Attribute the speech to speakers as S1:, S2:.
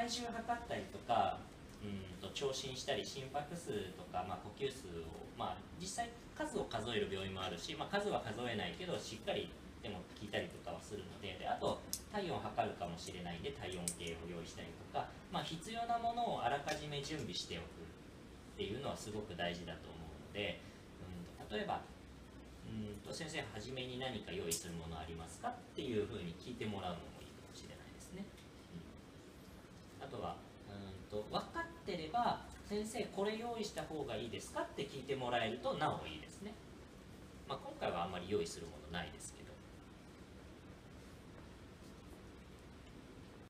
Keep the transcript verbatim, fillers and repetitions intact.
S1: 体重測ったりとか、うんと聴診したり心拍数とか、まあ、呼吸数を、まあ、実際数を数える病院もあるし、まあ、数は数えないけどしっかりでも聞いたりとかはするので、であと体温を測るかもしれないんで体温計を用意したりとか、まあ、必要なものをあらかじめ準備しておくっていうのはすごく大事だと思うので、うんと例えばうんと先生はじめに何か用意するものありますかっていうふうに聞いてもらうのもいいかもしれないですね。うん、あとはうんと分かってれば先生これ用意した方がいいですかって聞いてもらえるとなおいいですね。まあ、今回はあんまり用意するものないですけど。